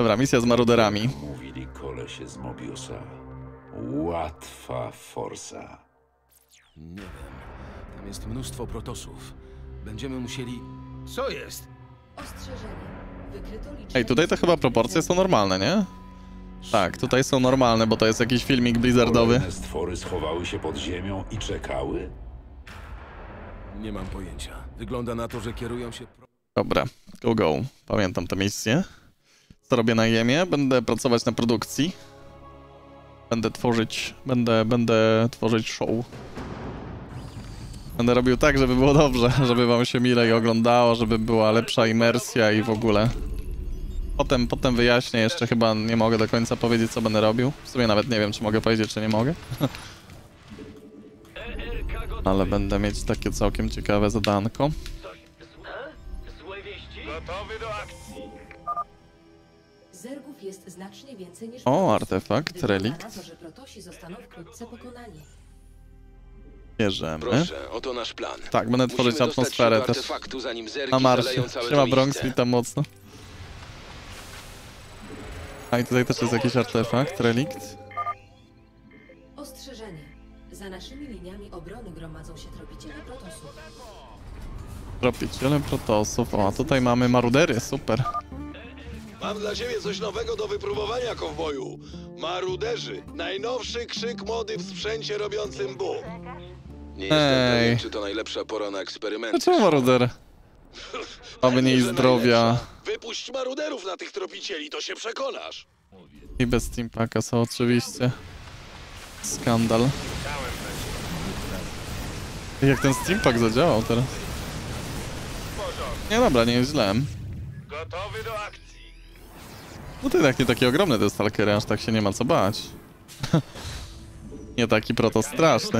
Dobra, misja z maruderami. Mówili kolesie z Mobiusa. Łatwa forsa. Nie wiem. Tam jest mnóstwo protosów. Będziemy musieli... Co jest? Ostrzeżenie. Wykryto liczne... Ej, tutaj to chyba proporcje są normalne, nie? Tak, tutaj są normalne, bo to jest jakiś filmik blizzardowy. Kolejne stwory schowały się pod ziemią i czekały? Nie mam pojęcia. Wygląda na to, że kierują się... Dobra, go. Pamiętam tę misję. Co robię na Jemie? Będę pracować na produkcji. Będę tworzyć show. Będę robił tak, żeby było dobrze, żeby wam się milej oglądało, żeby była lepsza imersja i w ogóle. Potem wyjaśnię, jeszcze chyba nie mogę do końca powiedzieć, co będę robił. W sumie nawet nie wiem, czy mogę powiedzieć, czy nie mogę. Ale będę mieć takie całkiem ciekawe zadanko. Gotowy do akcji. Zergów jest znacznie więcej niż... O, artefakt, Wygląda relikt. na to, że protosi zostaną wkrótce pokonani. Bierzemy. Proszę, oto nasz plan. Tak, będę tworzyć Musimy dostać atmosferę się do też artefaktu, zanim zergi na Marsie. zaleją całe Siema to Bronx, miejsce. witam mocno. A i tutaj też jest jakiś artefakt, relikt. Ostrzeżenie. Za naszymi liniami obrony gromadzą się tropiciele protosów. Tropiciele protosów. O, a tutaj mamy marudery, super. Mam dla ciebie coś nowego do wypróbowania, kowboju. Maruderzy. Najnowszy krzyk mody w sprzęcie robiącym boom. Nie jestem Ej. pewien, czy to najlepsza pora na eksperymenty. Dlaczego maruder? Aby nie Że zdrowia. najlepsza. Wypuść maruderów na tych tropicieli, to się przekonasz. I bez Steampaka są oczywiście. Skandal. Jak ten Steampak zadziałał teraz? Nie, dobra, nie jest źle. Gotowy do akcji. No to jednak nie takie ogromne te stalkery, aż tak się nie ma co bać. Nie taki proto straszny.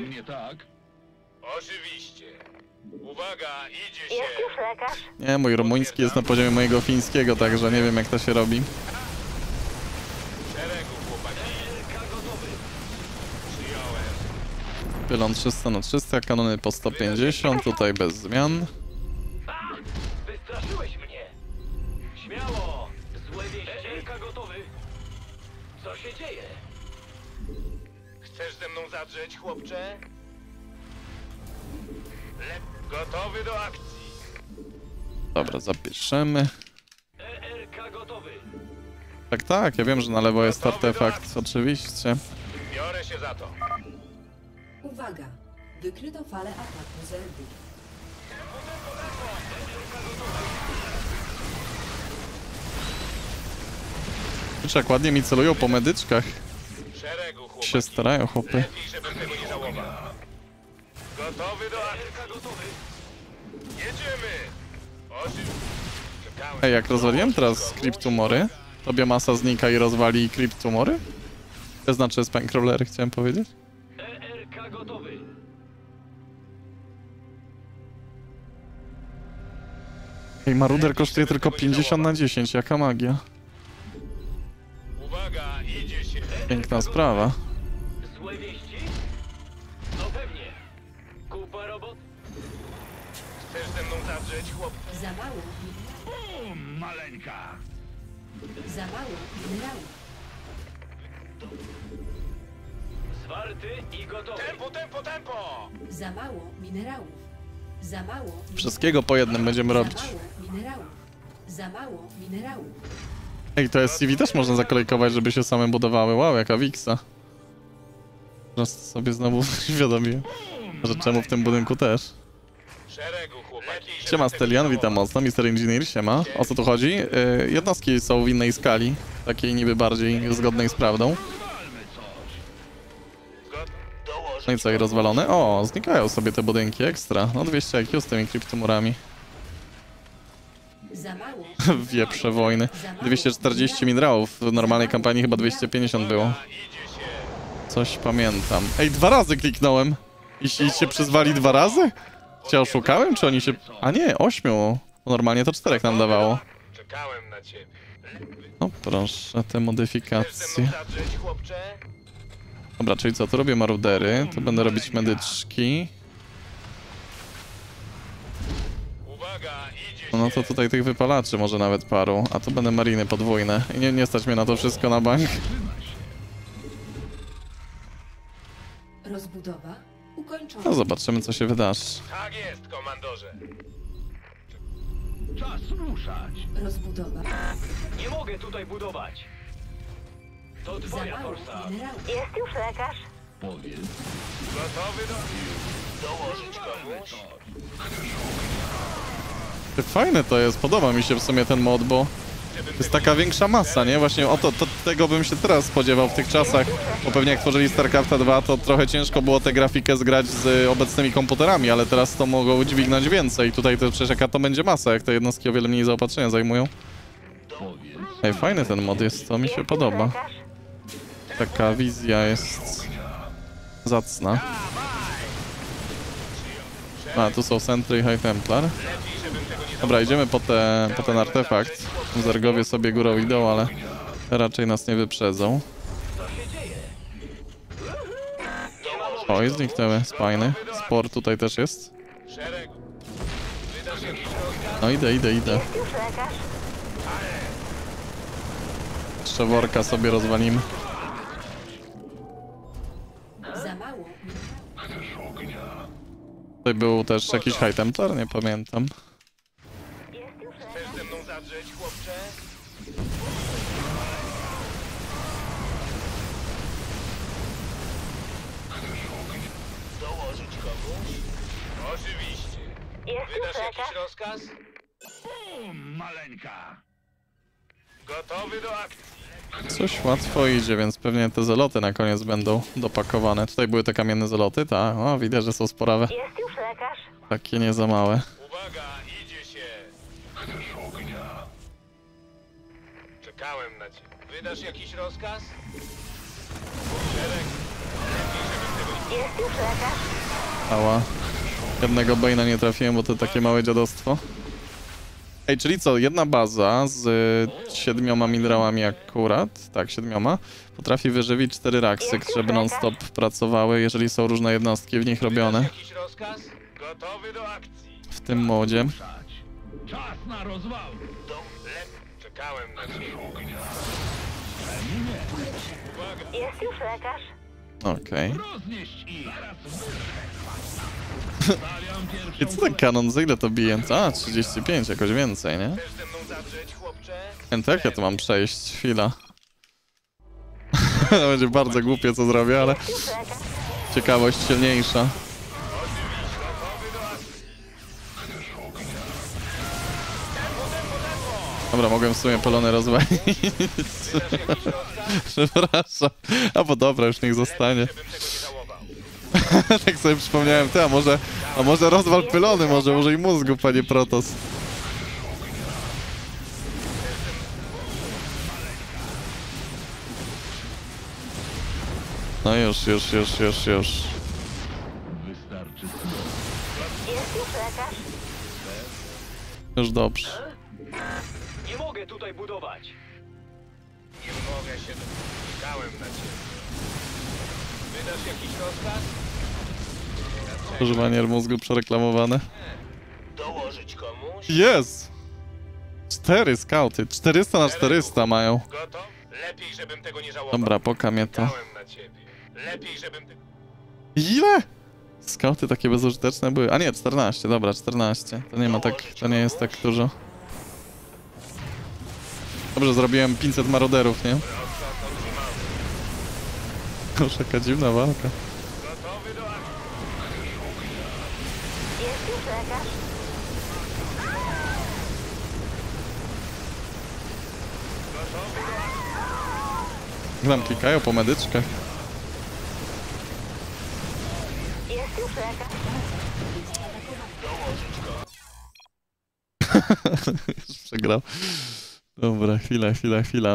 Oczywiście. Uwaga, idzie się. Jest już lekarz? Nie, mój rumuński jest na poziomie mojego fińskiego, także nie wiem jak to się robi. Szeregu, chłopaki. Przyjąłem. Pylon 300 na 300, kanony po 150, tutaj bez zmian. Wystraszyłeś mnie. Śmiało. Złe wieści. Elka gotowy. Co się dzieje? Chcesz ze mną zadrzeć, chłopcze? Gotowy do akcji. Dobra, zapiszemy. ERK gotowy. Tak, ja wiem, że na lewo jest artefakt, oczywiście. Biorę się za to. Uwaga! Wykryto falę ataku zergów. Kurczę, jak ładnie mi celują po medyczkach. Szeregu, chłopaki. Się starają, chłopy. Lepiej, żebym tego nie żałował. Gotowy do akcji. Gotowy. Jedziemy. Czekałem. Ej, jak rozwaliłem teraz Cryptumory, to biomasa znika i rozwali Cryptumory? To znaczy Spinecrawlery, chciałem powiedzieć. ERK gotowy. Ej, Maruder kosztuje tylko 50 na 10, jaka magia. Uwaga, idzie się. Piękna sprawa. Złe wieści? No pewnie. Kupa robot? Chcesz ze mną zadrzeć, chłop? Za mało Maleńka. Za mało minerałów. Zwarty i gotowy. Tempo, tempo, tempo! Za mało minerałów. Za mało Wszystkiego po jednym będziemy robić. Za mało minerałów. Za mało minerałów. Ej, to SCV też można zakolejkować, żeby się same budowały. Wow, jaka wiksa. Teraz sobie znowu uświadomiłem, że czemu w tym budynku też. Szeregu, chłopaki. Siema Stelian, witam mocno, Mr. Engineer, siema. O co tu chodzi? Jednostki są w innej skali, takiej niby bardziej zgodnej z prawdą. No i co, i rozwalone? O, znikają sobie te budynki ekstra. No 200 IQ z tymi kryptomurami. Za mało. Wieprze wojny. 240 minerałów, w normalnej kampanii chyba 250 było. Coś pamiętam. Ej, 2 razy kliknąłem. I się przyzwali 2 razy? Cię oszukałem, czy oni się... A nie, 8. Normalnie to 4 nam dawało. Czekałem na ciebie. No proszę, te Chcesz ze modyfikacje. mną zadrzeć, chłopcze? Dobra, czyli co, tu robię marudery, tu będę robić medyczki. Uwaga, idzie No to tutaj tych wypalaczy może nawet paru, a tu będę mariny podwójne. I nie stać mnie na to wszystko na bank. Rozbudowa ukończona. No zobaczymy, co się wydarzy. Tak jest, komandorze. Czas ruszać. Rozbudowa. Nie mogę tutaj budować. To Za twoja mało forsa. minerałów. Jest już lekarz. Powiedz. Gotowy do... Dołożyć komuś? Fajne to jest, podoba mi się w sumie ten mod, bo jest taka większa masa, nie? Właśnie tego bym się teraz spodziewał w tych czasach, bo pewnie jak tworzyli StarCrafta 2, to trochę ciężko było tę grafikę zgrać z obecnymi komputerami, ale teraz to mogą dźwignąć więcej. Tutaj to przecież jaka to będzie masa, jak te jednostki o wiele mniej zaopatrzenia zajmują. Ej, fajny ten mod jest, to mi się podoba. Taka wizja jest zacna. A, tu są Sentry i High Templar. Dobra, idziemy po ten artefakt. Zergowie sobie górą idą, ale raczej nas nie wyprzedzą. O, i zniknęły spajny. Spor tutaj też jest. Szereg. Wydasz jakiś rozkaz? No idę. Jest już lekarz. Jeszcze worka sobie rozwalimy. Za mało minerałów. Tutaj był też jakiś High Templar, nie pamiętam. Jest już lekarz. Chcesz ze mną zadrzeć, chłopcze? Dołożyć komuś? Oczywiście. Jest już Wydasz jakiś lekarz. rozkaz? Maleńka. Gotowy do akcji. Coś łatwo idzie, więc pewnie te zeloty na koniec będą dopakowane. Tutaj były te kamienne zeloty, tak? O, widać, że są sporawe. Jest już lekarz. Takie nie za małe. Uwaga, idzie się. Czekałem na ciebie. Wydasz jakiś rozkaz? Szereg. Lepiej, żebym tego nie... Jest już lekarz. Ała. Jednego Bane'a nie trafiłem, bo to takie małe dziadostwo. Ej, czyli co? Jedna baza z 7 minerałami akurat, tak, 7, potrafi wyżywić 4 raksy, żeby non-stop pracowały, jeżeli są różne jednostki w nich robione. Jakiś rozkaz? Gotowy do akcji. W tym modzie. Czas na rozwał. Czekałem na ciebie. Jest już lekarz. Okej. Roznieść ich. Stawiam I pierwszą co ten kanon, za ile to bije? A, 35, jakoś więcej, nie? Chcesz ze mną zadrzeć, chłopcze? To jak ja to mam przejść? Chwila. To będzie bardzo głupie, co zrobię, ale Już lekarz. ciekawość silniejsza. Dobra, mogłem w sumie polony rozwalić. Przepraszam. A bo dobra, już niech zostanie. Żebym tego nie żałował. Tak sobie przypomniałem, ty, a może rozwal pylony, może i mózgu, panie Protos. No już. Wystarczy. Jest już lekarz. Już dobrze. Nie mogę tutaj budować. Nie mogę się... Czekałem na ciebie. Wydasz jakiś rozkaz? Używanie mózgu przereklamowane. Dołożyć komuś? Jest! 4 skauty. 400 na 400 mają. Gotów? Lepiej, żebym tego nie żałował. Dobra, pokamie to. Czekałem na ciebie. Lepiej, żebym... Ile? Skauty takie bezużyteczne były. A nie, 14, dobra, 14. To nie ma tak, to nie jest tak dużo. Dobrze, zrobiłem 500 maroderów, nie? Boże, jaka dziwna walka. Gotowy do akcji. Jest już lekarz. Tam klikają po medyczkach. Jest już lekarz. Już przegrał. Dobra, chwila.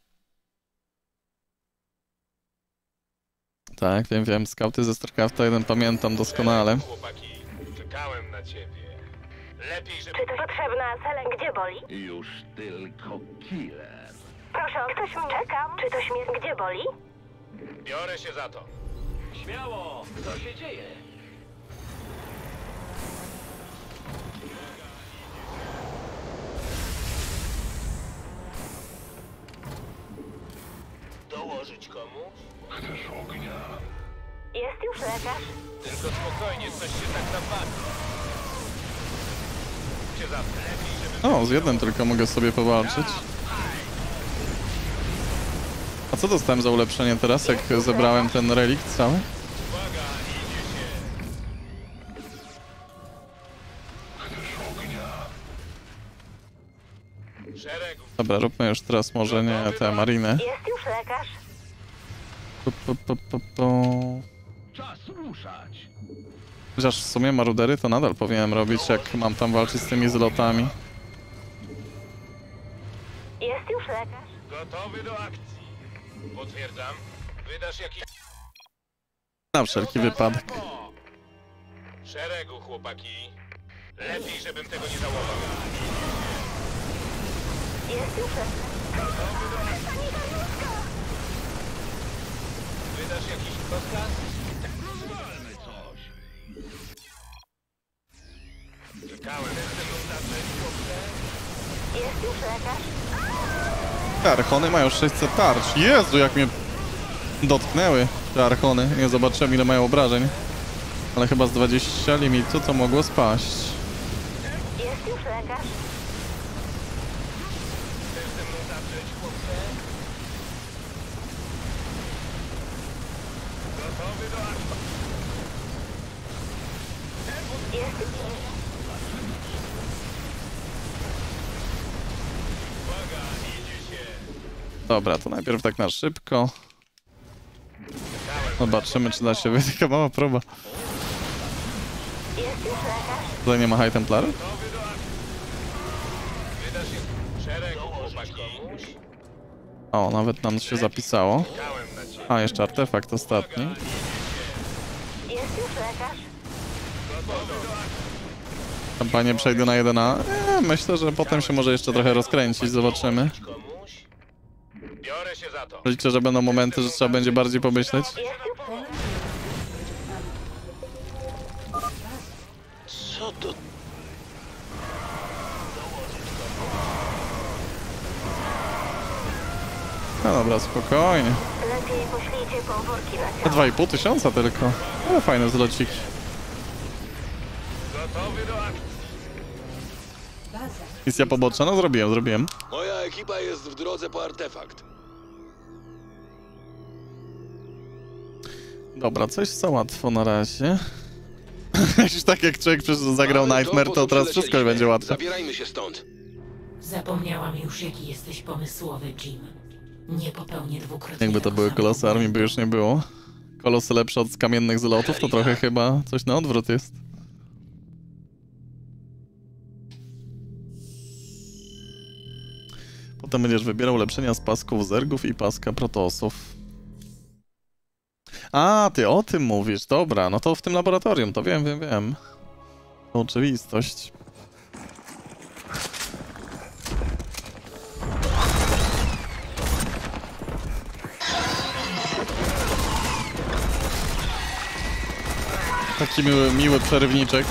Tak, wiem. Skauty ze StarCrafta 1 pamiętam doskonale. Chłopaki, czekałem na ciebie. Lepiej, żeby... Czy to potrzebna cela, gdzie boli? Już tylko killer. Proszę, ktoś mnie czekam. Czy to śmierć, gdzie boli? Biorę się za to. Śmiało! Co się dzieje? Dołożyć komuś? Chcesz ognia? Jest już lekarz. Tylko spokojnie, coś się tak napadło. Cię zawsze lepiej, żeby... O, z jednym tylko mogę sobie powalczyć. A co dostałem za ulepszenie teraz, jak zebrałem ten relikt cały? Uwaga, idzie się. Chcesz ognia? Szeregu. Dobra, róbmy już teraz może nie te mariny. Jest już lekarz. Czas ruszać! Chociaż w sumie marudery to nadal powinienem robić, jak mam tam walczyć z tymi zlotami. Jest już lekarz. Gotowy do akcji. Potwierdzam. Wydasz jakiś... Na wszelki wypadek. Szeregu, chłopaki. Lepiej, żebym tego nie żałował. Jest już lekarz. Wydasz jakiś rozkaz? Rozwalmy coś! Czekałem, jestem zacząć, chłopcze. Jest już lekarz. Te archony mają 600 tarcz. Jezu, jak mnie dotknęły te archony. Nie zobaczyłem, ile mają obrażeń. Ale chyba z 20 limitu to mogło spaść. Jest już lekarz. Chcesz ze mną zacząć, chłopcze? Gotowy do akcji. Jest już lekarz. Uwaga, idzie się. Dobra, to najpierw tak na szybko. Zobaczymy, czy da się wyjść. Taka mała próba. Jest już lekarz. Tutaj nie ma High Templarów? Gotowy do akcji. Wydasz się... Szeregu, chłopaki. O, nawet nam się zapisało. Czekałem na ciebie. A, jeszcze artefakt ostatni. Jest już lekarz. Gotowy do akcji. Kampanię przejdę na 1A. Myślę, że potem się może jeszcze trochę rozkręcić. Zobaczymy. Komuś? Biorę się za to. Liczę, że będą momenty, że trzeba będzie bardziej pomyśleć. Jest już lekarz. Co to? No dobra, spokojnie. Lepiej poślijcie po worki na Te ciało. 2500 tylko. Ale fajne zlociki. Gotowy do akcji. Baza. Misja poboczna? No zrobiłem. Moja ekipa jest w drodze po artefakt. Dobra, coś za łatwo na razie. Już tak jak człowiek zagrał Mamy Nightmare, po to co teraz wszystko przylecieliśmy. będzie łatwe. Zabierajmy się stąd. Zapomniałam już, jaki jesteś pomysłowy, Jim. Nie popełnię dwukrotnie Jakby to tego były samego kolosy armii, błędu. by już nie było. Kolosy lepsze od kamiennych zlotów, to trochę chyba coś na odwrót jest. Potem będziesz wybierał ulepszenia z pasków zergów i paska protosów. A, ty o tym mówisz, dobra, no to w tym laboratorium, to wiem. To oczywistość. Taki miły przerywniczek.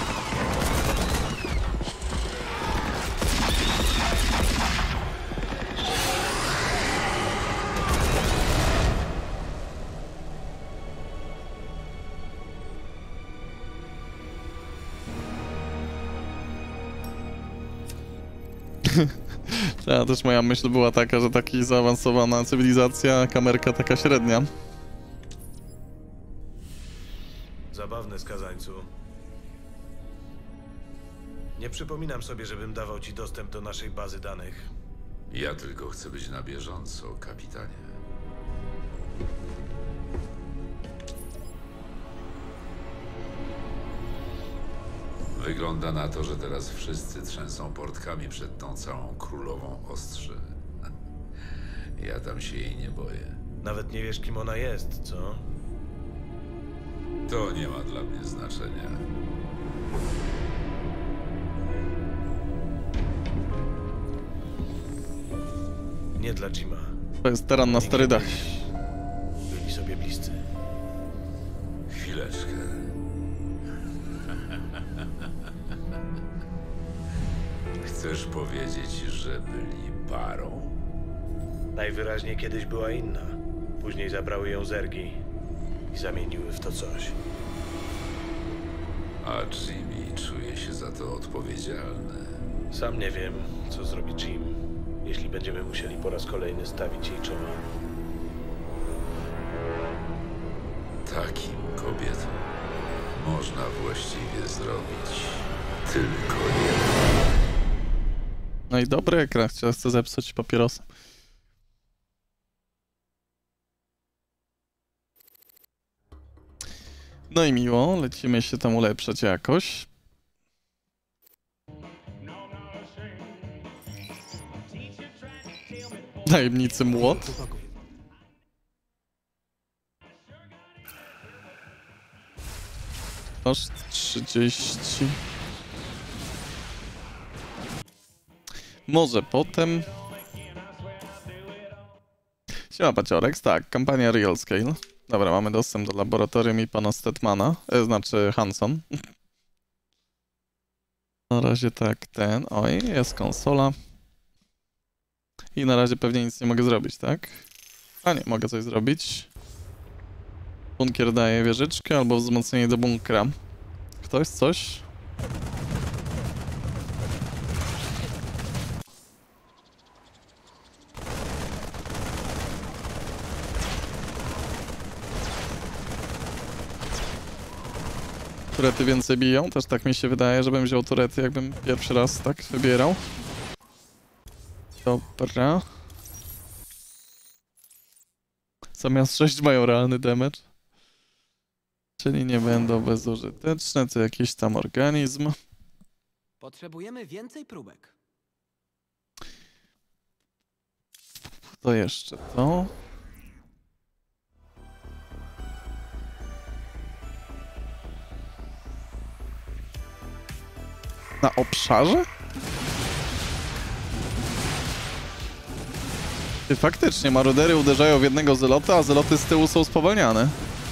Ta też moja myśl była taka, że taki zaawansowana cywilizacja, kamerka taka średnia. Zabawne, skazańcu. Nie przypominam sobie, żebym dawał ci dostęp do naszej bazy danych. Ja tylko chcę być na bieżąco, kapitanie. Wygląda na to, że teraz wszyscy trzęsą portkami przed tą całą królową ostrzy. Ja tam się jej nie boję. Nawet nie wiesz, kim ona jest, co? To nie ma dla mnie znaczenia. Nie dla Jima. To jest teran na sterydach. Byli sobie bliscy. Chwileczkę. Chcesz powiedzieć, że byli parą? Najwyraźniej kiedyś była inna. Później zabrały ją zergi i zamieniły w to coś. A Jimmy czuje się za to odpowiedzialny. Sam nie wiem, co zrobi Jim, jeśli będziemy musieli po raz kolejny stawić jej czoła. Takim kobietom można właściwie zrobić tylko jedno. No i dobry ekran, chcę zepsuć papierosem. No i miło, lecimy się tam ulepszać jakoś. Tajemnicy młot. Aż 30. Może potem. Siema Paciorek, tak, kampania Real Scale. Dobra, mamy dostęp do laboratorium i pana Stetmana, znaczy Hanson. Na razie tak, oj, jest konsola. I na razie pewnie nic nie mogę zrobić, tak? A nie, mogę coś zrobić. Bunkier daje wieżyczkę albo wzmocnienie do bunkra. Ktoś coś? Turety więcej biją, też tak mi się wydaje, żebym wziął turety, jakbym pierwszy raz tak wybierał. Dobra. Zamiast 6 mają realny damage. Czyli nie będą bezużyteczne, to jakiś tam organizm. Potrzebujemy więcej próbek. To jeszcze to. Na obszarze? Ty, faktycznie, marudery uderzają w jednego zelota, a zeloty z tyłu są spowalniane.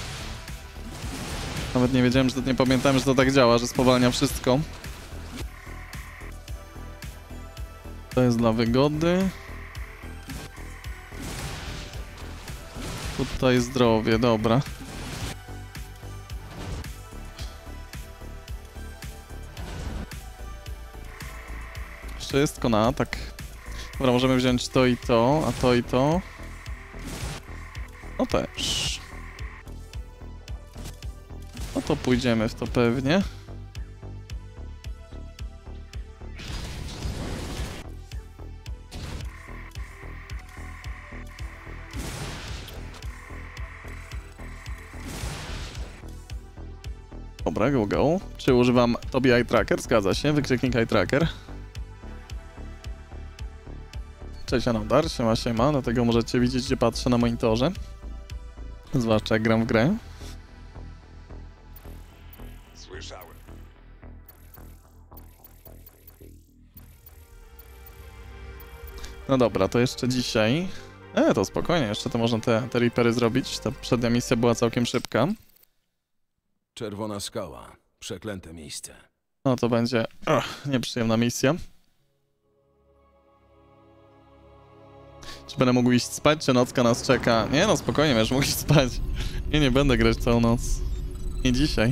Nawet nie wiedziałem, nie pamiętałem, że to tak działa, że spowalnia wszystko. To jest dla wygody. Tutaj zdrowie, dobra. Jeszcze jest tylko na atak. Dobra, możemy wziąć to i to, a to i to. No też. No to pójdziemy w to pewnie. Dobra, go. Czy używam Tobi Eye Tracker? Zgadza się, wykrzyknik Eye Tracker. Cześć Anodar, siema, dlatego możecie widzieć, gdzie patrzę na monitorze. Zwłaszcza jak gram w grę. Słyszałem. No dobra, to jeszcze dzisiaj. To spokojnie, jeszcze to można te Reapery zrobić. Ta przednia misja była całkiem szybka. Czerwona skała. Przeklęte miejsce. No to będzie nieprzyjemna misja. Czy będę mógł iść spać, czy nocka nas czeka? Nie no, spokojnie, będziesz mógł iść spać. Nie będę grać całą noc. Nie dzisiaj.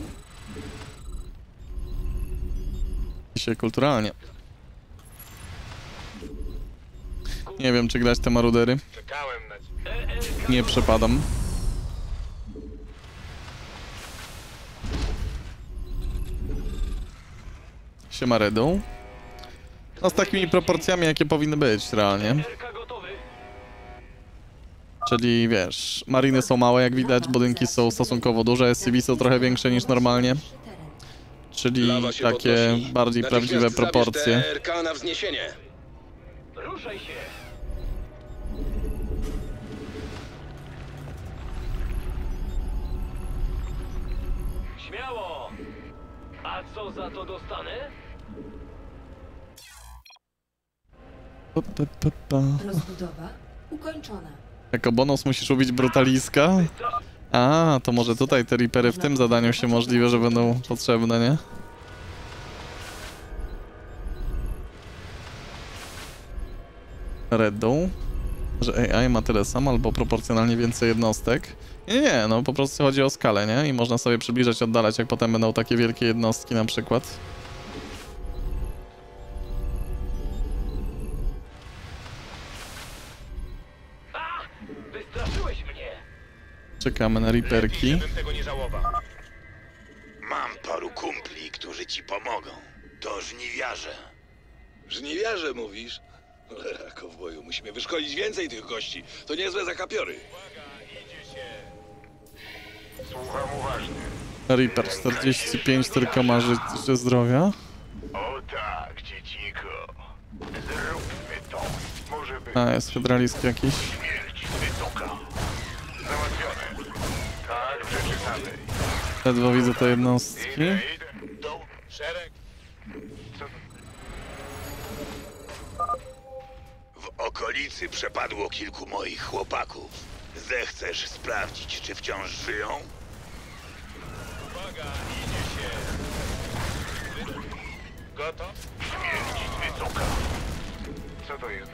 Dzisiaj kulturalnie. Nie wiem, czy grać te marudery. Czekałem na ciebie. Nie przepadam. Siema Redu. No z takimi proporcjami, jakie powinny być realnie. Czyli wiesz, mariny są małe jak widać, budynki są stosunkowo duże, SCV są trochę większe niż normalnie. Czyli takie bardziej prawdziwe proporcje. Na wzniesienie. Ruszaj się! Śmiało! A co za to dostanę? Rozbudowa ukończona. Jako bonus musisz ubić brutaliska? A, to może tutaj te Reapery w tym zadaniu się możliwe, że będą potrzebne, nie? Redu. Że AI ma tyle samo albo proporcjonalnie więcej jednostek. Nie, no po prostu chodzi o skalę, nie? I można sobie przybliżać, oddalać, jak potem będą takie wielkie jednostki na przykład. Wystraszyłeś mnie! Czekamy na Reaperki. Żebym tego nie żałował. Mam paru kumpli, którzy ci pomogą. To żniwiarze. Żniwiarze mówisz? Cholera, kowboju, musimy wyszkolić więcej tych gości. To niezłe zakapiory. Słucham uważnie. Reaper 45 tylko ma życie zdrowia. O tak, dzieciko. Zróbmy to. Może być A, jest hydralisk jakiś. śmierć wysoka. Załatwione. Tak, w rzeczy samej. Ledwo widzę te jednostki. Idę. Szereg. Co? W okolicy przepadło kilku moich chłopaków. Zechcesz sprawdzić, czy wciąż żyją? Uwaga, idzie się. Gotów? Śmierć wysoka. Co to jest?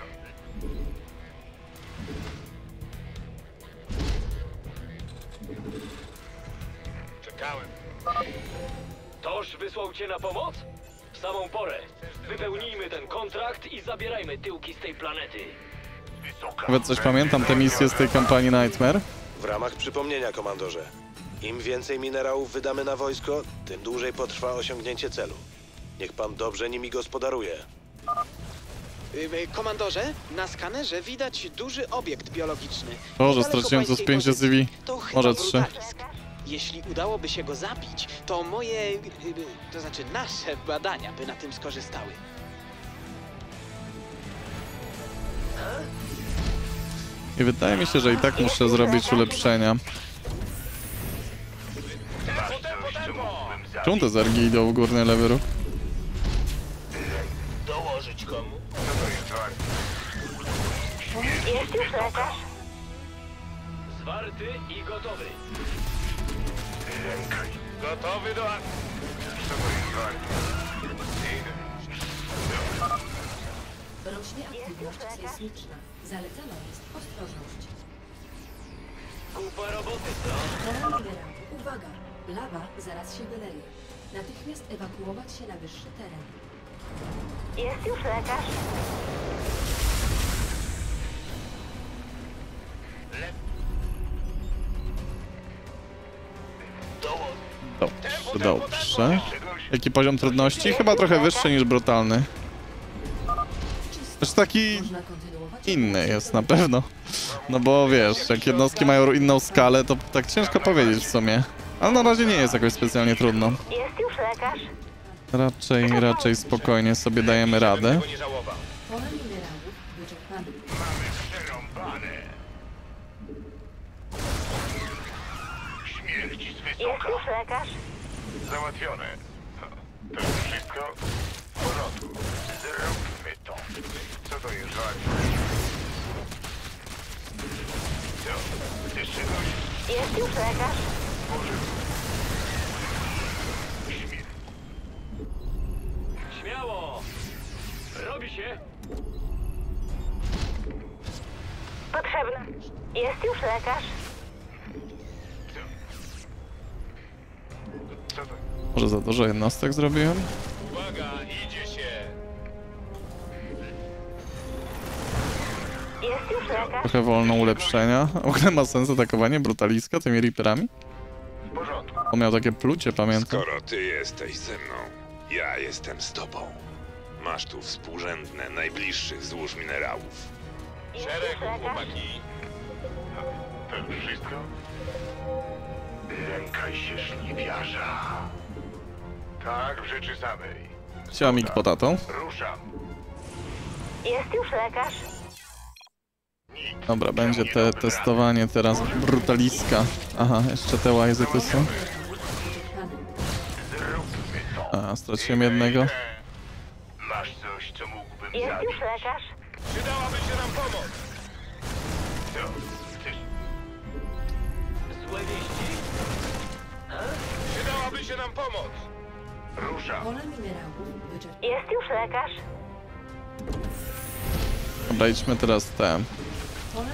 Czekałem. Toż wysłał cię na pomoc? W samą porę. Wypełnijmy ten kontrakt i zabierajmy tyłki z tej planety. Wysoka. Nawet coś pamiętam, te misje z tej kampanii Nightmare. W ramach przypomnienia, komandorze. Im więcej minerałów wydamy na wojsko, tym dłużej potrwa osiągnięcie celu. Niech pan dobrze nimi gospodaruje. Komandorze, na skanerze widać duży obiekt biologiczny. Boże, Niedaleko straciłem tu z pańskiej 5 pozycji. CV. To chyba Może 3. brutalisk. Jeśli udałoby się go zabić, to moje, to znaczy nasze badania by na tym skorzystały. I wydaje mi się, że i tak muszę zrobić ulepszenia. Czemu te zergi idą w górny lewy ruch? Dołożyć komu? Jest już lekarz? Zwarty i gotowy. Gotowy do akcji. Rośnie aktywność sejsmiczna. Zalecana jest ostrożność. Kupa roboty, co? Pola minerału. Uwaga! Lawa zaraz się wyleje. Natychmiast ewakuować się na wyższy teren. Jest już lekarz? Dobrze, dobrze. Jaki poziom trudności? Chyba trochę wyższy niż brutalny. Też taki Można kontynuować. inny jest na pewno. No bo wiesz, jak jednostki mają inną skalę, to tak ciężko powiedzieć w sumie. Ale na razie nie jest jakoś specjalnie trudno. Jest już lekarz? Raczej spokojnie sobie dajemy radę. Tego nie żałował. Pola minerałów wyczerpane. Przerąbane. Śmierć z Jest wysoka. już lekarz? Załatwione. To już wszystko? W porządku. Zróbmy to. Co to jest? Co? Chcesz czegoś? Jest już lekarz? Śmiało! Robi się! Potrzebna. Jest już lekarz? Co to? Może za dużo jednostek zrobiłem? Uwaga, idzie się! Jest już lekarz? Trochę wolno ulepszenia. W ogóle ma sens atakowanie brutaliska tymi Reaperami? W porządku. On miał takie plucie, pamiętam. Skoro ty jesteś ze mną, ja jestem z tobą. Masz tu współrzędne najbliższych złóż minerałów. Jest Szeregu, już lekarz? chłopaki! To już wszystko? Lękaj się żniwiarza. Tak, w rzeczy samej. Chciała mig potatą. Ruszam. Jest już lekarz? Dobra, będzie te testowanie teraz brutaliska. Aha, jeszcze te łajzy tu są. A, straciłem jednego. Masz coś, co mógłbym Jest zabić? już lekarz? Przydałaby się nam pomoc! Co? Chcesz? Złe wieści? Przydałaby się nam pomoc! Ruszam. Pola minerałów wyczerpane. Jest już lekarz? Dobra, idźmy teraz te. Pola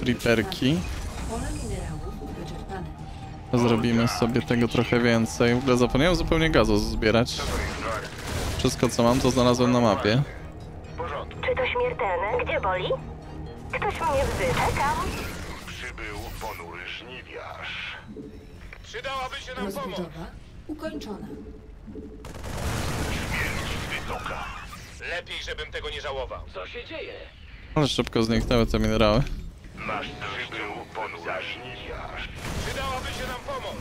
Reaperki. Pola minerałów wyczerpane. Zrobimy sobie tego trochę więcej. W ogóle zapomniałem zupełnie gazu zbierać. Wszystko co mam to znalazłem na mapie. Czy to śmiertelne? Gdzie boli? Ktoś mnie wzy. Czekam. Przybył ponury żniwiarz. Przydałaby się nam pomoc. Rozbudowa ukończona. Śmierć wysoka. Lepiej, żebym tego nie żałował. Co się dzieje? Ale szybko zniknęły te minerały. Masz przybył ponury żniwiarz. Przydałaby się nam pomoc.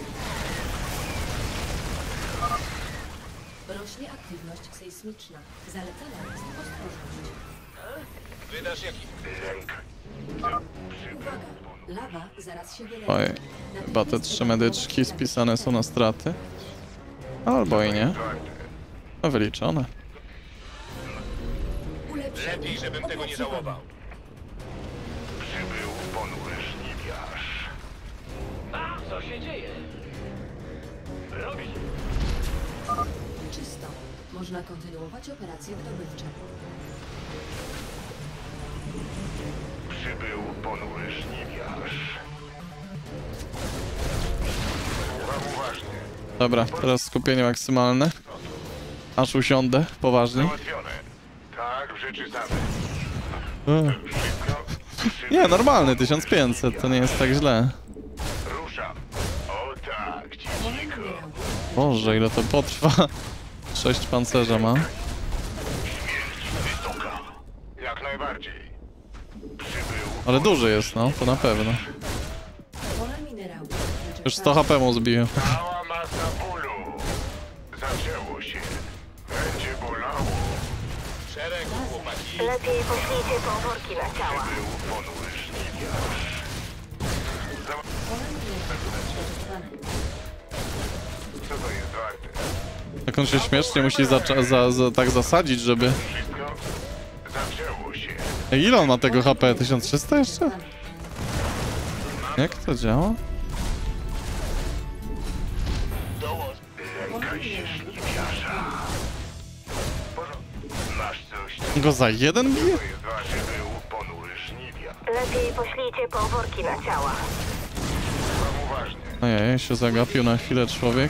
Rośnie aktywność sejsmiczna. Zalecana jest ostrożność. Wydasz jaki? Lęk. Uwaga! Lawa zaraz się wyleje. Oj, chyba te 3 medyczki spisane są na straty. Albo i nie. No wyliczone. Lepiej, żebym tego nie żałował. Przybył ponury żniwiarz. A, co się dzieje? Robi się. Czysto. Można kontynuować operacje zdobywcze. Przybył ponury żniwiarz. Słucham uważnie. Dobra, teraz skupienie maksymalne. Aż usiądę, poważnie. Załatwione. Tak, w rzeczy samej. Wszystko Nie, normalny, 1500, to nie jest tak źle. ruszam. O tak, dzieciko. Boże, ile to potrwa. 6 pancerza ma. Śmierć wysoka. Jak najbardziej. Przybył Ale duży jest, no, to na pewno. Pola minerałów wyczerpane. Już 100 HP mu zbiję. cała masa bólu. Zaczęło się. Będzie bolało. Szereg chłopaki. Lepiej poślijcie komórki na ciała. Był ponury żniwiarz. Pola minerałów wyczerpane. Co to jest warte? Tak on się śmiesznie musi tak zasadzić, żeby... Wszystko zaczęło się. Ej, ile on ma tego HP? 1300 jeszcze? Jak to działa? Lękaj się żniwiarza. Masz coś? Go za jeden bije? To jest wasze był ponury żniwiarz. Lepiej poślijcie komórki na ciała. Słucham uważnie. Ojej, się zagapił na chwilę człowiek.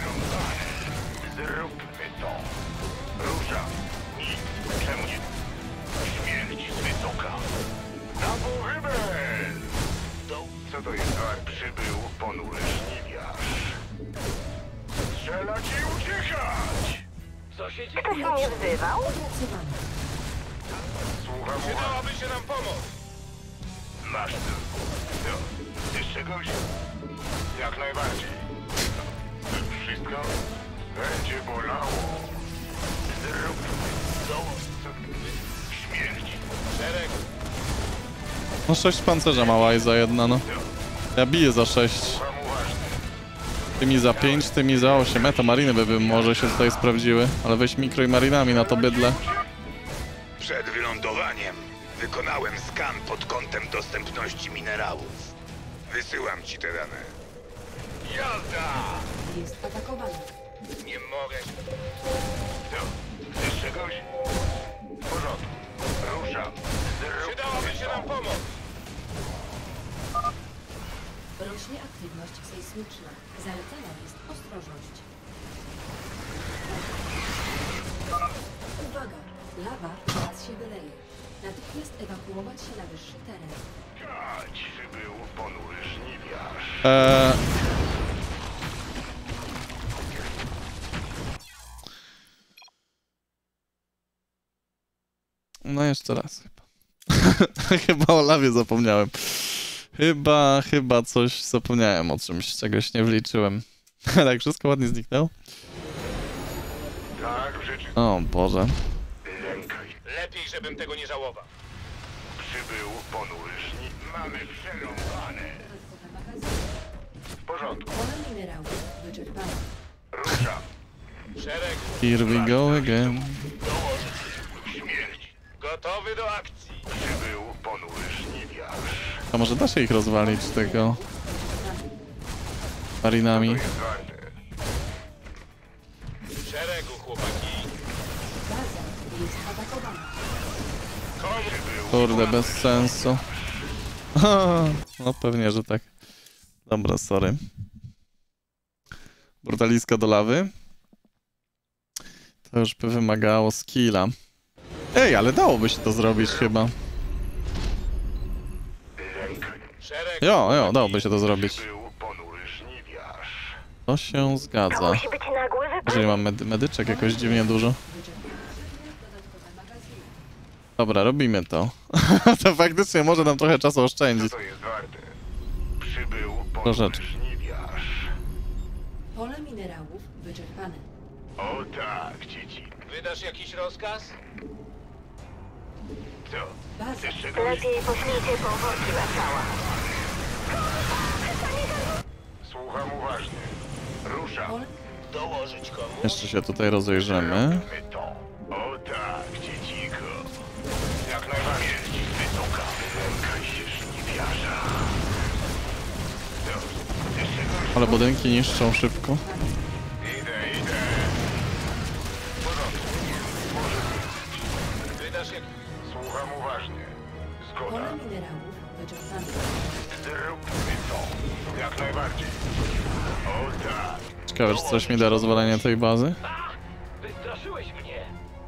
Zróbmy to. Ruszam. I czemu nie? Śmierć z wysoka. Na pochybel! Co to jest? Przybył ponury żniwiarz. Strzelać i uciekać! Co się dzieje? Ktoś mnie wzywał? Opracowane. Słucham. Przydałaby się nam pomoc. Masz tu. No, chcesz czegoś? Jak najbardziej. Wszystko będzie bolało. Zróbmy to. Śmierć. Szereg. No 6 pancerza ma łajza jedna, no. Ja biję za 6. Słucham uważnie. Ty mi za 5, ty mi za 8. Mariny by może się tutaj sprawdziły. Ale weź mikro i marinami na to bydle. Przed wylądowaniem wykonałem skan pod kątem dostępności minerałów. Wysyłam ci te dane. Jazda! Jest atakowany. Nie mogę. Co? Chcesz czegoś? W porządku. Ruszam. Przydałaby się nam pomoc. Rośnie aktywność sejsmiczna. Zalecana jest ostrożność. Uwaga! Lawa zaraz się wyleje. Natychmiast ewakuować się na wyższy teren. Przybył ponury żniwiarz. No jeszcze raz chyba. Chyba o lawie zapomniałem. Chyba coś zapomniałem o czymś, czegoś nie wliczyłem. Tak, wszystko ładnie zniknęło. Tak, w rzeczy. O Boże. Lękaj. Lepiej, żebym tego nie żałował. Przybył ponury żniwiarz. Mamy przerąbane. W porządku. Pola minerałów wyczerpane. Ruszam. Szereg. Here we go again. Dołożyć. Śmierć. Gotowy do akcji. Przybył ponury żniwiarz. A może da się ich rozwalić tego marinami? W szeregu, chłopaki. Baza jest atakowana. Kurde, bez sensu. No pewnie, że tak. Dobra, sorry. Brutaliska do lawy. To już by wymagało skilla. Ej, ale dałoby się to zrobić chyba. Jo, dałoby się to zrobić. To się zgadza. Jeżeli mam medyczek jakoś dziwnie dużo. Dobra, robimy to. To faktycznie może nam trochę czasu oszczędzić. Troszeczkę. Pole minerałów wyczerpane. O tak, dzieci. Wydasz jakiś rozkaz? Co? Baza. Lepiej poślijcie powłoki na ciała. Słucham uważnie. Ruszam. Dołożyć komu? Jeszcze się tutaj rozejrzymy. O tak, dzieciko. Jak najbardziej wysoka. Lękaj się żniwiarza. Co? Jeszcze gość? Ale budynki niszczą szybko. Idę. W porządku. Może być. Wydasz jak... Słucham uważnie. Zgoda. Pole minerałów wyczerpane. Zróbmy to. Jak najbardziej. O tak. Ciekawe, czy coś mi da rozwalenie tej bazy. Wystraszyłeś mnie!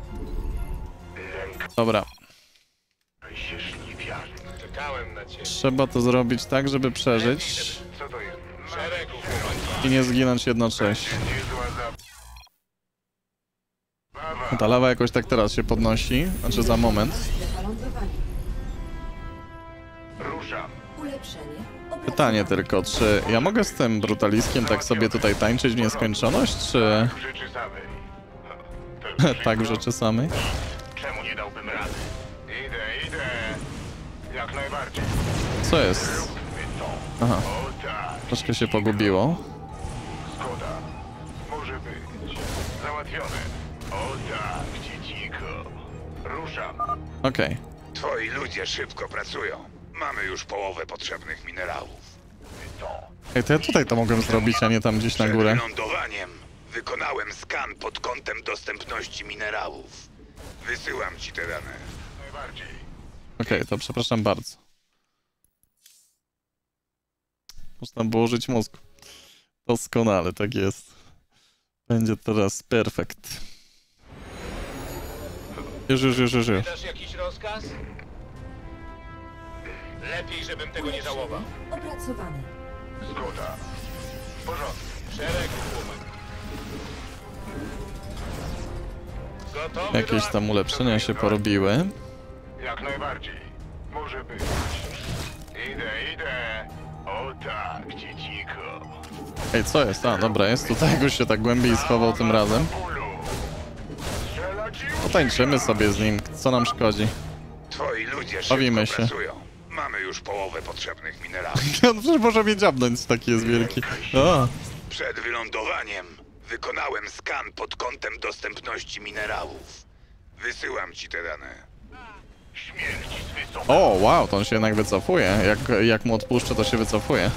Dobra. Lękaj się żniwiarza. Czekałem na ciebie. Trzeba to zrobić tak, żeby przeżyć Co to jest? Szeregu, i nie zginąć jednocześnie. Niezła zabawa. Ta lawa jakoś tak teraz się podnosi, znaczy za moment. Strefa lądowania. Ruszam. Ulepszenie. Pytanie tylko, czy ja mogę z tym brutaliskiem tak sobie tutaj tańczyć w nieskończoność, czy W rzeczy samej. tak w rzeczy samej? Czemu nie dałbym rady? Idę. Jak najbardziej. Co jest? Zróbmy to. Aha, O tak. troszkę się pogubiło. Zgoda. Może być. Załatwione. O tak, dzieciko. Ruszam. Okej. Twoi ludzie szybko pracują. Mamy już połowę potrzebnych minerałów. Ej, to ja tutaj to mogłem zrobić, a nie tam gdzieś na Przed górę. wylądowaniem wykonałem skan pod kątem dostępności minerałów. Wysyłam ci te dane. Najbardziej. Okej, to przepraszam bardzo. Można było użyć mózgu. Doskonale, tak jest. Będzie teraz perfekt. Już. Wydasz jakiś rozkaz? Lepiej, żebym tego nie żałował. Opracowany. Zgoda. W porządku. Szeregu, chłopak. Gotowy Jakieś tam ulepszenia się porobiły. Jak najbardziej. Może być. Idę. O tak, dzieciko. Ej, co jest? A, dobra, jest tutaj. Jakoś się tak głębiej schował tym razem. Potańczymy sobie z nim. Co nam szkodzi? Twoi ludzie Bawimy szybko się. pracują. Mamy już połowę potrzebnych minerałów. On przecież może mnie dziabnąć, taki jest wielki. O, Przed wylądowaniem wykonałem skan pod kątem dostępności minerałów. Wysyłam ci te dane. Śmierć z wysoka. o, wow, to on się jednak wycofuje. Jak mu odpuszczę, to się wycofuje.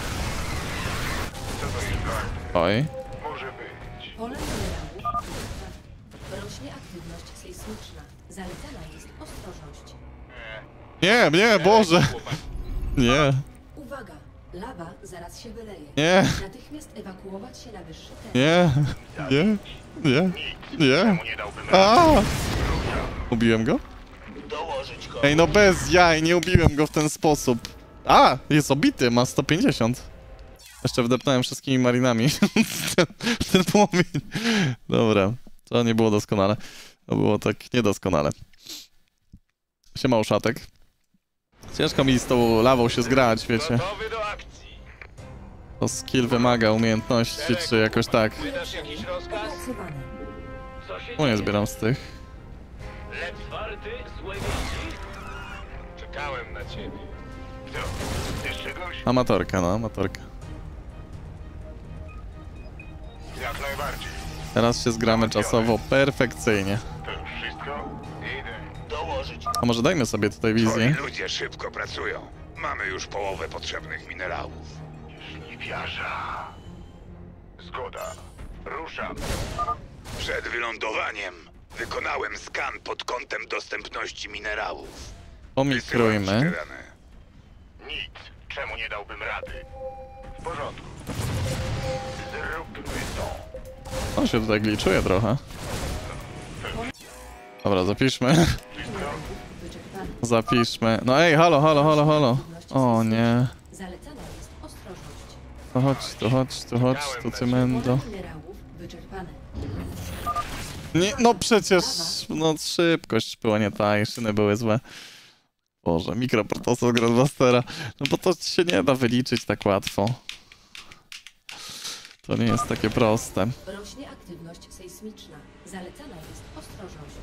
Co to jest warte? Oj. Może być. Pole minerałów wyczerpane. Rośnie aktywność sejsmiczna. Zalecana jest ostrożność. Nie, Boże. Nie. Uwaga! Lawa zaraz się wyleje. Nie. Natychmiast ewakuować się na wyższy teren. Nie. Czemu nie dałbym rady? A! Ubiłem go? dołożyć komu? Ej, no bez jaj, nie ubiłem go w ten sposób. A, jest obity, ma 150. Jeszcze wdepnąłem wszystkimi marinami. ten płomień. Dobra, to nie było doskonale. To było tak niedoskonale. Siema, uszatek. Ciężko mi z tą lawą się zgrać, wiecie. Gotowy do akcji. To skill wymaga umiejętności, czy jakoś tak. Wydasz jakiś rozkaz? Opracowany. Co się O, nie dzieje? zbieram z tych. Lep zwarty, złe wieści? Czekałem na ciebie. Co? Chcesz czegoś? Amatorka, no, amatorka. Jak najbardziej. Teraz się zgramy czasowo perfekcyjnie. To już wszystko? Idę. Dołożyć. A może dajmy sobie tutaj Twoi wizję? ludzie szybko pracują. Mamy już połowę potrzebnych minerałów. Żniwiarza. Zgoda. Ruszam. Przed wylądowaniem wykonałem skan pod kątem dostępności minerałów. Wysyłam ci te Pomikrujmy. dane. rady. W porządku. Zróbmy to. On się tutaj gliczuje trochę. Dobra, zapiszmy. Zapiszmy. No ej, halo, halo, halo, halo. O nie. Zalecana jest ostrożność. To chodź, to chodź, to chodź, to cymendo. Pola minerałów wyczerpane. Nie, no przecież, no szybkość była nie ta i szyny były złe. Boże, mikroprocesor Grandmastera. No bo to się nie da wyliczyć tak łatwo. To nie jest takie proste. Rośnie aktywność sejsmiczna. Zalecana jest ostrożność.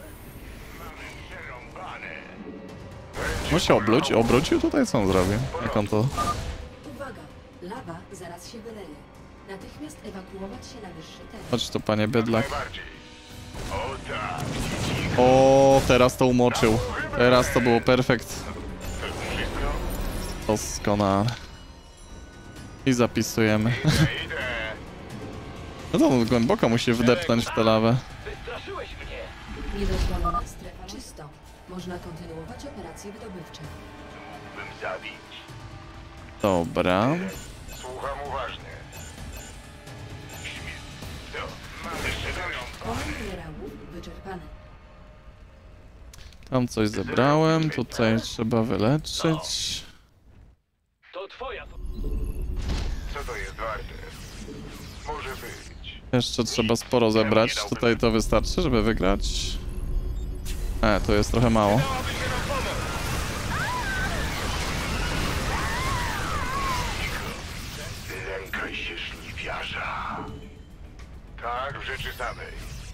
No się obrócił tutaj, co on zrobił? Jak on to... Uwaga! Lawa zaraz się wyleje. Natychmiast ewakuować się na wyższy teren. Chodź tu, panie bydlak. Najbardziej. O tak. O, teraz to umoczył. Teraz to było perfekt. To wszystko? Doskonale. I zapisujemy. Idę. No to on głęboko musi wdepnąć w tę lawę. Wystraszyłeś mnie! Niedozwolona strefa czysto. Można kontynuować operacje wydobywcze. Bym zabić. Dobra. Słucham uważnie. To, mamy szybeną. Pola minerałów wyczerpane. Tam coś zebrałem. Tutaj trzeba wyleczyć. To twoja... Co to jest warte? Może być. Jeszcze trzeba sporo zebrać. Tutaj to wystarczy, żeby wygrać. To jest trochę mało. Lękaj się żniwiarza. Tak, w rzeczy samej.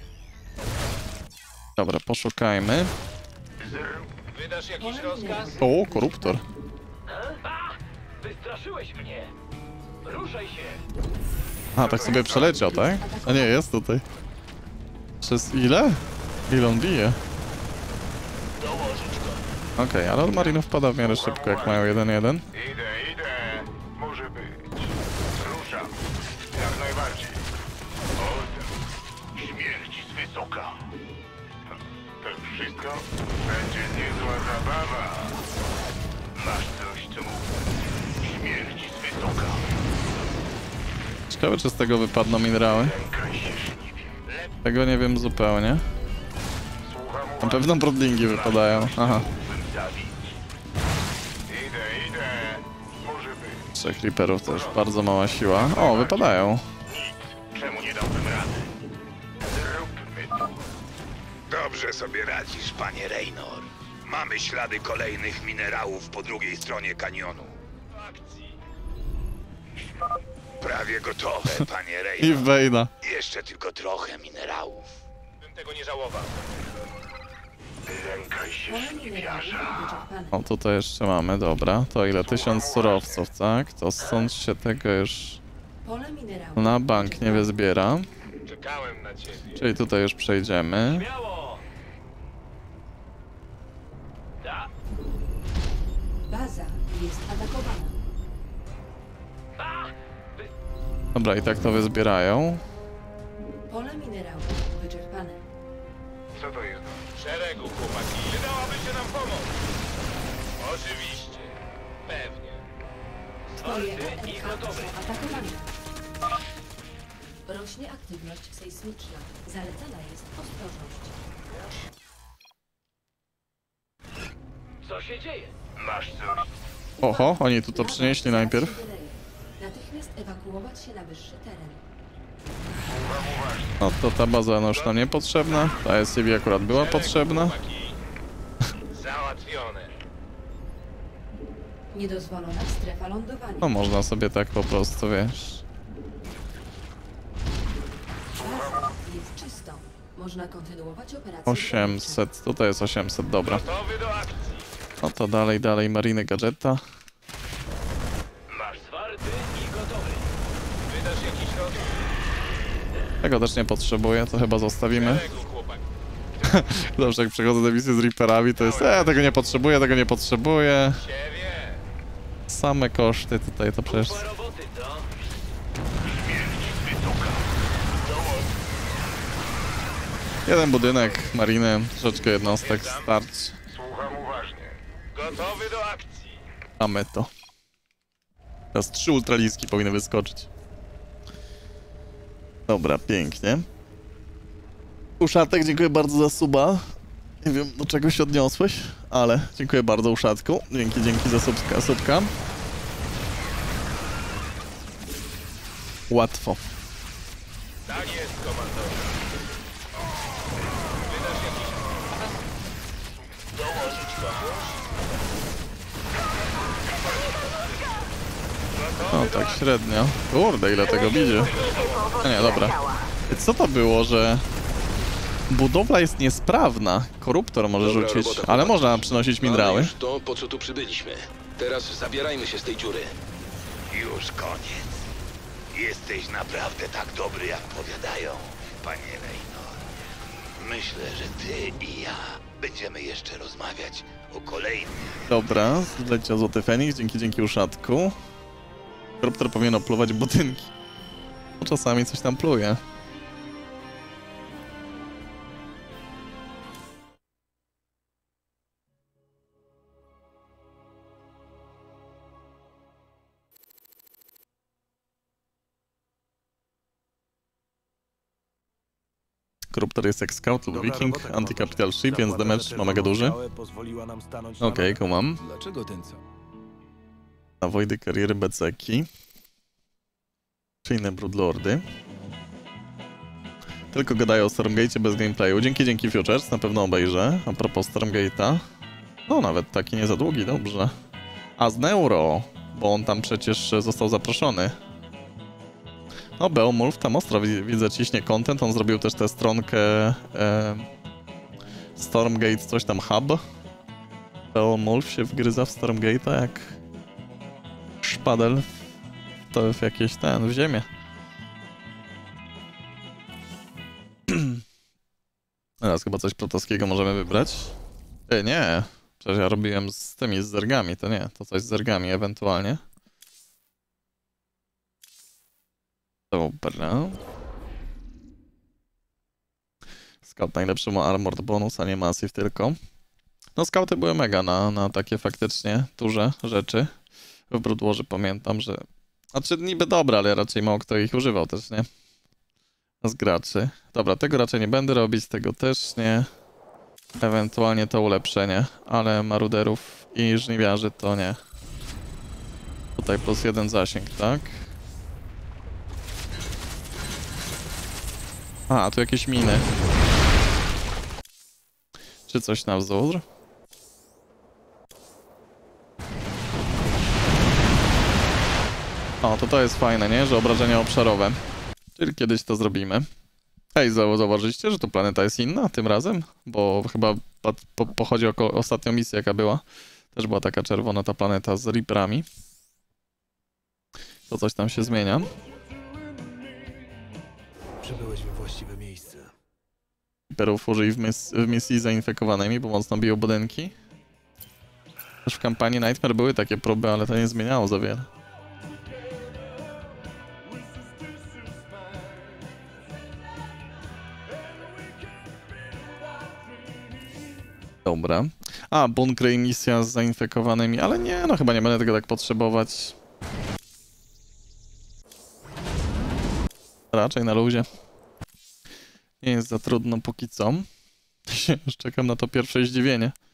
Dobra, poszukajmy. Wydasz jakiś rozkaz? O, koruptor. Wystraszyłeś mnie! Ruszaj się! A, tak sobie przeleciał, tak? A nie, jest tutaj. Przez ile? Ile on bije? Okej, ale od Marinów pada w miarę szybko, jak mają 1-1. Idę. Może być. Ruszam. Jak najbardziej. O tak. Śmierć z wysoka. To wszystko? Będzie niezła zabawa. Masz coś, co mówi. Śmierć z wysoka. Ciekawe, czy z tego wypadną minerały. Lękaj się żniwiarza. Tego nie wiem zupełnie. Słucham Na pewno brodlingi wypadają. Aha. zabić. Idę. Może być. 3 creeperów to już bardzo mała siła. O, wypadają. Nic. Czemu nie dałbym rady? Zróbmy to. Dobrze sobie radzisz, panie Raynor. Mamy ślady kolejnych minerałów po drugiej stronie kanionu. Prawie gotowe, panie I Raynor. Wejna. Jeszcze tylko trochę minerałów. Bym tego nie żałował. Lękaj się Pola minerałów żniwiarza. wyczerpane. O, tutaj jeszcze mamy, dobra. To ile? 1000 surowców, tak? To stąd się tego już Pola minerałów na bank nie wyzbiera. Czekałem na ciebie. Czyli tutaj już przejdziemy. Śmiało! Da. Baza jest atakowana. Dobra, i tak to wyzbierają. Pola minerałów wyczerpane. Co to jest? W szeregu, chłopaki. Przydałaby się nam pomoc. Oczywiście. Pewnie. Twoje Zwarty i ORA gotowy. są atakowane. Rośnie aktywność sejsmiczna. Zalecana jest ostrożność. Co się dzieje? Masz coś? Oho, oni tu to przynieśli najpierw. Natychmiast ewakuować się na wyższy teren. No to ta baza no już nam niepotrzebna. Ta SCV akurat była potrzebna. Załatwione. Niedozwolona strefa lądowania. No można sobie tak po prostu, wiesz. Baza jest czysto. Można kontynuować operację. 800, tutaj jest 800, dobra. Gotowy do akcji. No to dalej, mariny gadżeta. Masz zwarty i gotowy. Wydasz jakiś rozkaz? Tego też nie potrzebuję, to chyba zostawimy. Szeregu, chłopaki. Zawsze jak przechodzę do misji z Reaperami, to jest tego nie potrzebuję. Ciebie. Same koszty tutaj, to przecież... Kupa roboty, co? Jeden budynek, mariny, troszeczkę jednostek, starczy. Słucham uważnie. Gotowy do akcji. Mamy to. Teraz 3 ultraliski powinny wyskoczyć. Dobra, pięknie. Uszatek, dziękuję bardzo za suba. Nie wiem, do czego się odniosłeś, ale dziękuję bardzo, Uszatku. Dzięki za subka. Łatwo. Tak jest, komandorze. Wydasz jakiś... Dołożyć kogoś? No tak średnio. Kurde, ile tego widzę. No nie, dobra. Co to było, że... Budowla jest niesprawna. Koruptor może Dobra rzucić, robota, ale można przynosić minerały. Już to, po co tu przybyliśmy. Teraz zabierajmy się z tej dziury. Już koniec. Jesteś naprawdę tak dobry, jak powiadają, panie Reynor. Myślę, że ty i ja będziemy jeszcze rozmawiać o kolejnych. Dobra, zleciał Złoty Feniks, dzięki Uszatku. Koruptor powinien opluwać budynki. No czasami coś tam pluje. Koruptor jest jak scout lub wiking, anti-capital ship, więc damage ma mega duży. Okej, kumam. Dlaczego ten co? Na wojdy kariery beceki. Czy inne broodlordy. Tylko gadają o Stormgate'cie bez gameplayu. Dzięki Futures, na pewno obejrzę. A propos Stormgate'a. No nawet taki nie za długi, dobrze. A z Neuro, bo on tam przecież został zaproszony. No, Beowulf tam ostro widzę ciśnie content. On zrobił też tę stronkę Stormgate, coś tam hub. Beowulf się wgryza w Stormgate'a jak szpadel w jakieś w ziemię. Teraz chyba coś protowskiego możemy wybrać. Nie, przecież ja robiłem z tymi z zergami, to nie, to coś z zergami ewentualnie. Dobra. Scout najlepszy ma armored bonus, a nie massive tylko. No scouty były mega na takie faktycznie duże rzeczy. W Broodwarze pamiętam, że... Znaczy niby dobre, ale raczej mało kto ich używał też, nie? Z graczy. Dobra, tego raczej nie będę robić, tego też nie. Ewentualnie to ulepszenie, ale maruderów i żniwiarzy to nie. Tutaj +1 zasięg, tak? A, tu jakieś miny. Czy coś na wzór? O, to jest fajne, nie? Że obrażenia obszarowe. Czyli kiedyś to zrobimy. Ej, zauważyliście, że tu planeta jest inna tym razem? Bo chyba pochodzi o ostatnią misję, jaka była. Też była taka czerwona ta planeta z Reaperami. To coś tam się zmienia. Przybyłeś we właściwe miejsce. Reaperów użyj w misji zainfekowanymi, bo mocno biją budynki. Też w kampanii Nightmare były takie próby, ale to nie zmieniało za wiele. Dobra. A, bunkry i misja z zainfekowanymi, ale nie, no chyba nie będę tego tak potrzebować. Raczej na luzie. Nie jest za trudno póki co. Już czekam na to pierwsze zdziwienie.